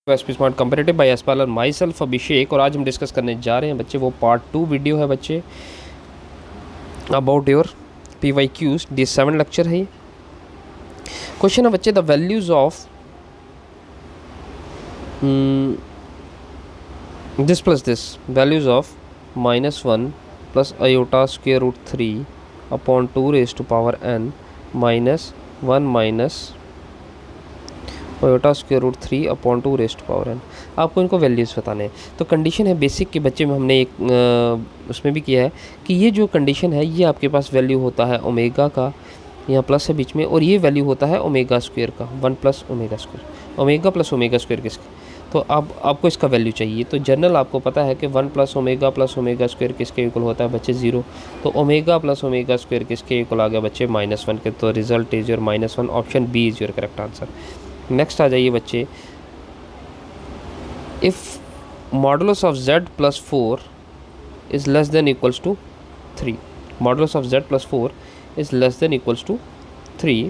SP smart comparative by एसपाल और my self अभिषेक। और आज हम डिस्कस करने जा रहे हैं बच्चे वो पार्ट 2 वीडियो है बच्चे about your PYQs। D 7 lecture है ये। क्वेश्चन है बच्चे the values of this plus this values of -1 plus iota square root 3 upon 2 raise to power n -1 minus iota square root 3 upon 2 raise to power n। आपको इनको values बताने हैं। तो condition है बेसिक के बच्चे में हमने एक उसमें भी किया है कि ये जो कंडीशन है ये आपके पास वैल्यू होता है ओमेगा का, यहाँ प्लस है बीच में, और ये वैल्यू होता है ओमेगा स्क्वायर का 1 plus omega square, omega plus omega square किसके। तो अब आपको इसका वैल्यू चाहिए। तो जनरल आपको पता है कि 1 प्लस ओमेगा स्क्वायर किसके इक्वल होता है बच्चे 0। तो ओमेगा प्लस ओमेगा स्क्वायर किसके इक्वल आ गया बच्चे -1 के। तो result is your -1। Option B is your correct answer. Next आ जाइए बच्चे, if modulus of z plus 4 is less than equals to 3, modulus of z plus 4 is less than equals to 3,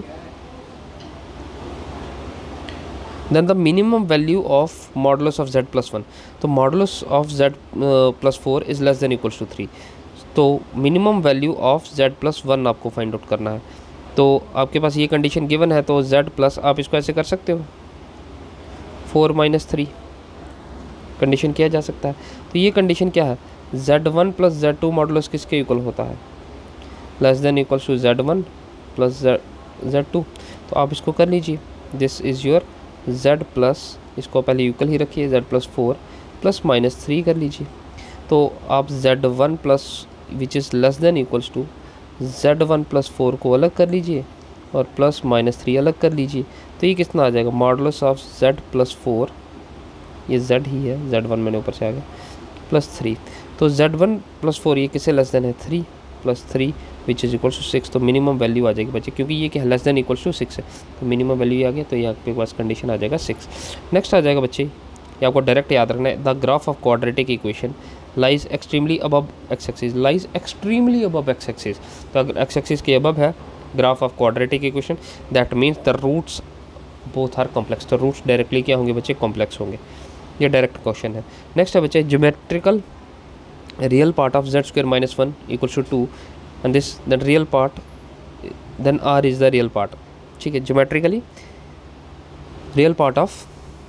then the minimum value of modulus of z plus 1। तो modulus of z plus 4 is less than equals to 3। तो minimum value of z plus 1 आपको find out करना है। तो आपके पास ये condition given है, तो z प्लस आप इसको ऐसे कर सकते हो 4 - 3 कंडीशन किया जा सकता है। तो ये कंडीशन क्या है, z1 प्लस z2 मॉडुलस किसके इक्वल होता है, less than equals to z1 plus z2। तो आप इसको कर लीजिए, this is your z plus, इसको पहले इक्वल ही रखिए, z प्लस 4 प्लस -3 कर लीजिए। तो आप z1 plus which is less than equals to z1 plus 4 को अलग कर लीजिए और प्लस -3 अलग कर लीजिए। तो ये कितना आ जाएगा, मॉडुलस ऑफ z प्लस 4, ये z ही है, z1 मैंने ऊपर से आ गया, प्लस 3। तो z1 प्लस 4 ये किससे लेस देन है, 3 plus 3 which is equals to 6। तो मिनिमम वैल्यू आ जाएगी बच्चे, क्योंकि ये क्या है, लेस देन इक्वल्स टू 6 है। तो मिनिमम वैल्यू आ गया, तो ये आपके पास कंडीशन आ जाएगा 6। नेक्स्ट आ जाएगा बच्चे, ये आपको डायरेक्ट याद रखना है, the graph of quadratic equation lies extremely above X axis, lies extremely above X axis. तो अगर एक्स एक्सिस के अबव है graph of quadratic equation, that means the roots both are complex. तो रूट्स डायरेक्टली क्या होंगे बच्चे, complex होंगे। ये डायरेक्ट क्वेश्चन है। नेक्स्ट है बच्चे, geometrical real part of z square -1 equals to 2 and this that real part then r is the real part. ठीक है, geometrically real part of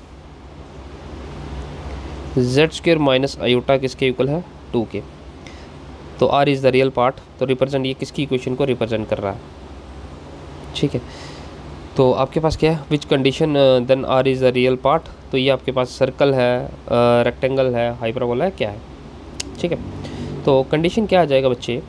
z square minus iota किसके equal है, 2 के। तो r is the real part. तो represent, ये किसकी equation को रिप्रेजेंट कर रहा है। ठीक है, तो आपके पास क्या है, which condition then r is the real part. तो ये आपके पास सर्कल है, रेक्टेंगल है, हाइपरबोला है, क्या है। ठीक है, तो कंडीशन क्या आ जाएगा बच्चे,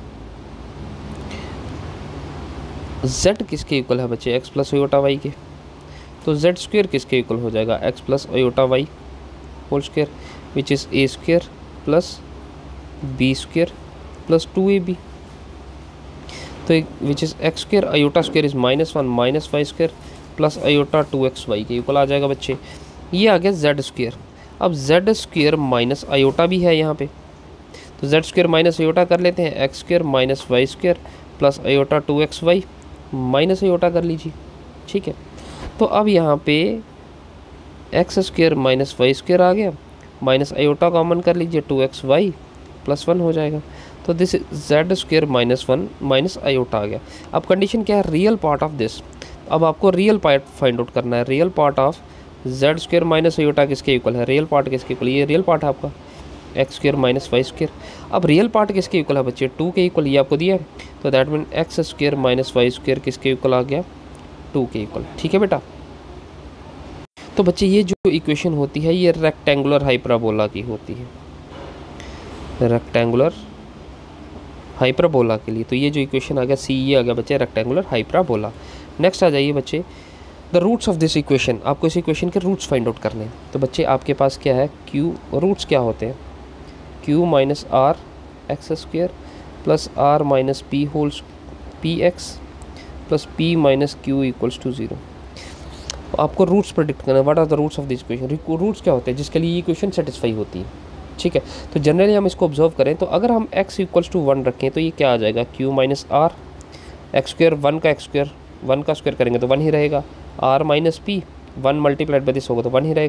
z किसके इक्वल है बच्चे, x प्लस आयोटा y के। तो z स्क्वायर किसके इक्वल हो जाएगा, x plus iota y whole square which is a square plus b square plus 2ab। तो which is x square iota square is -1 minus y square plus iota 2xy के equal आ जाएगा बच्चे। ये आ गया z स्क्वायर। अब z square minus iota भी है यहाँ पे, तो z स्क्वायर माइनस आयोटा कर लेते हैं, x square minus Y square plus iota 2xy minus iota कर लीजिए। ठीक है, तो अब यहाँ पे x square minus Y square आ गया, माइनस आयोटा कॉमन कर लीजिए, 2xy प्लस 1 हो जाएगा। तो this z square -1 minus iota आ गया। अब कंडीशन क्या है, रियल पार्ट ऑफ दिस। अब आपको रियल पार्ट फाइंड आउट करना है। Real part of z square minus iota किसके इक्वल है, रियल पार्ट किसके इक्वल, ये रियल पार्ट है आपका x square minus Y square. अब रियल पार्ट किसके इक्वल है बच्चे, 2 के इक्वल, ये आपको दिया है। तो that mean x square minus Y square किसके इक्वल आ गया, 2 के इक्वल। ठीक है बेटा, तो बच्चे ये जो इक्वेशन होती है ये रेक्टेंगुलर हाइपरबोला की होती है, रेक्टेंगुलर हाइपरबोला के लिए। तो ये जो इक्वेशन आ गया सी, ये आ गया बच्चे रेक्टेंगुलर हाइपरबोला। नेक्स्ट आ जाइए बच्चे, the roots of this equation. आपको इस इक्वेशन के रूट्स फाइंड आउट करने हैं। तो बच्चे आपके पास क्या है, q, रूट्स क्या होते हैं, q minus R X square plus r minus P whole P X plus p minus Q equals to 0। आपको रूट्स प्रेडिक्ट करना है, what are the roots of this equation. Roots क्या होते हैं जिसके लिए ये इक्वेशन सेटिस्फाई होती है। ठीक है, तो जनरली हम इसको ऑब्जर्व करें, तो अगर हम x इक्वल्स टू 1 रखें तो ये क्या आ जाएगा, q minus R X square, 1 का एक्स स्क्वायर, 1 का स्क्वायर करेंगे तो 1 ही रहेगा, r minus P 1 multiplied by this होगा तो 1 ही रहेगा,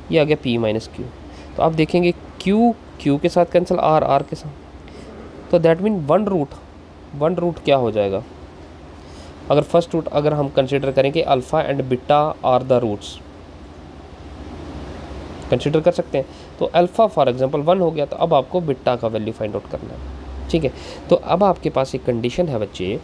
ये आ गया p माइनस क्यू। तो आप देखेंगे q के साथ कैंसिल, r के साथ, तो दैट मीन वन रूट क्या हो जाएगा, अगर फर्स्ट रूट अगर हम कंसिडर करें कि alpha and beta are the roots, consider कर सकते हैं। तो अल्फ़ा फॉर एग्जांपल 1 हो गया, तो अब आपको बीटा का वैल्यू फाइंड आउट करना है, ठीक है। तो अब आपके पास एक कंडीशन है बच्चे,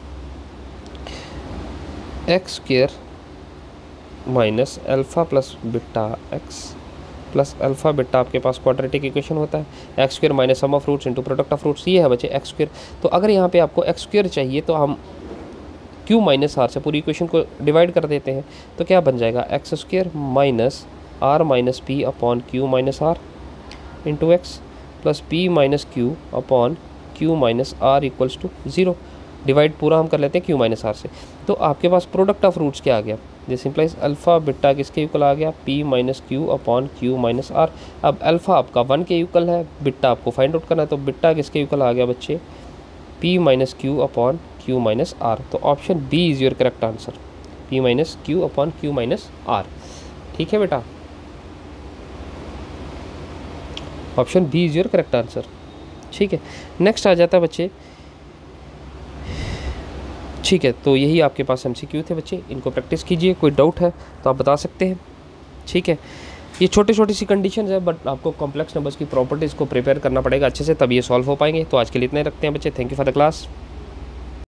X square minus alpha plus beta X plus alpha beta, आपके पास क्वाड्रेटिक इक्वेशन होता है, X square minus sum of roots into product of roots, ये है बच्चे एक्स स्क्वायर। तो अगर यहाँ पे आपको एक्स स्क्वायर चाहिए तो हम क्यू माइनस आर से पूरी इक्वेशन को डिवाइड कर देते हैं, तो क्या बन जाएगा, X square minus R minus P upon Q minus R into X plus P minus Q upon Q minus R equals to 0। Divide पूरा हम कर लेते हैं क्यू माइनस आर से। तो आपके पास प्रोडक्ट ऑफ रूट्स क्या आ गया, दिस इंप्लाइज अल्फ़ा बीटा किसके इक्वल आ गया, P minus Q upon Q minus R. अब अल्फ़ा आपका 1 के इक्वल है, बीटा आपको फाइंड आउट करना है, तो बीटा किसके इक्वल आ गया बच्चे, P minus Q upon Q minus R. तो option B is your correct answer, P minus Q upon Q minus R. ठीक है बेटा, option B is your correct answer. ठीक है, नेक्स्ट आ जाता है बच्चे, ठीक है, तो यही आपके पास एमसीक्यू थे बच्चे, इनको प्रैक्टिस कीजिए, कोई डाउट है तो आप बता सकते हैं। ठीक है, ये छोटी छोटी सी कंडीशंस है, बट आपको कॉम्प्लेक्स नंबर्स की प्रॉपर्टीज़ को प्रिपेयर करना पड़ेगा अच्छे से, तब ये सॉल्व हो पाएंगे। तो आज के लिए इतना ही रखते हैं बच्चे, thank you for the class.